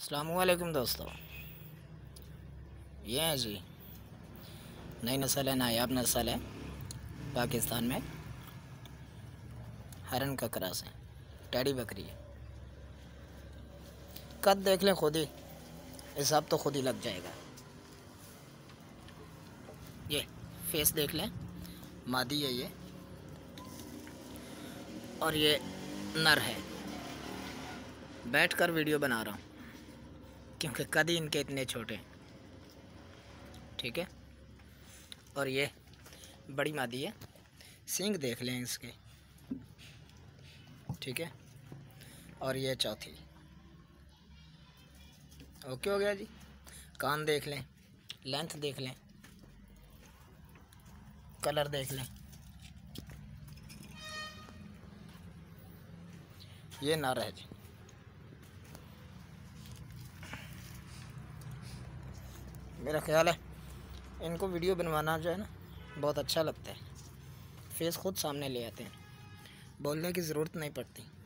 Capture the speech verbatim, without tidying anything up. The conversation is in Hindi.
अस्सलामुअलैकुम दोस्तों, ये हैं जी नई नस्ल है, नायाब नस्ल है। पाकिस्तान में हरन का क्रॉस है, टैडी बकरी है। कद देख लें खुद ही, हिसाब तो खुद ही लग जाएगा। ये फेस देख लें, मादी है ये, और ये नर है। बैठकर वीडियो बना रहा हूँ क्योंकि कद ही इनके इतने छोटे, ठीक है। और ये बड़ी मादी है, सींग देख लें इसके, ठीक है। और ये चौथी, ओके हो गया जी। कान देख लें, लेंथ देख लें, कलर देख लें। ये नर है जी। मेरा ख्याल है इनको वीडियो बनवाना जो है ना बहुत अच्छा लगता है। फेस खुद सामने ले आते हैं, बोलने की ज़रूरत नहीं पड़ती।